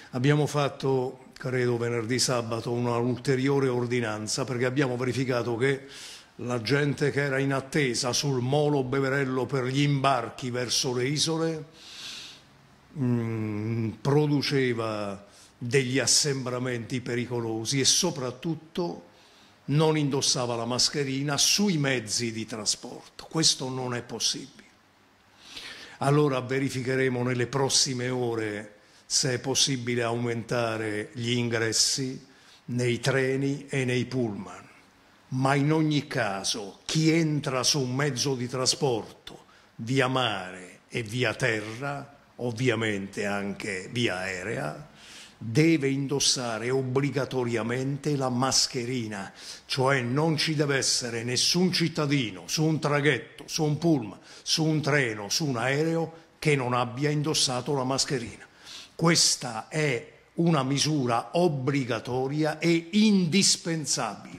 Abbiamo fatto, credo venerdì sabato, una ulteriore ordinanza perché abbiamo verificato che la gente che era in attesa sul molo Beverello per gli imbarchi verso le isole produceva degli assembramenti pericolosi e soprattutto non indossava la mascherina sui mezzi di trasporto. Questo non è possibile. Allora verificheremo nelle prossime ore se è possibile aumentare gli ingressi nei treni e nei pullman. Ma in ogni caso chi entra su un mezzo di trasporto via mare e via terra, ovviamente anche via aerea, deve indossare obbligatoriamente la mascherina, cioè non ci deve essere nessun cittadino su un traghetto, su un pullman, su un treno, su un aereo che non abbia indossato la mascherina. Questa è una misura obbligatoria e indispensabile.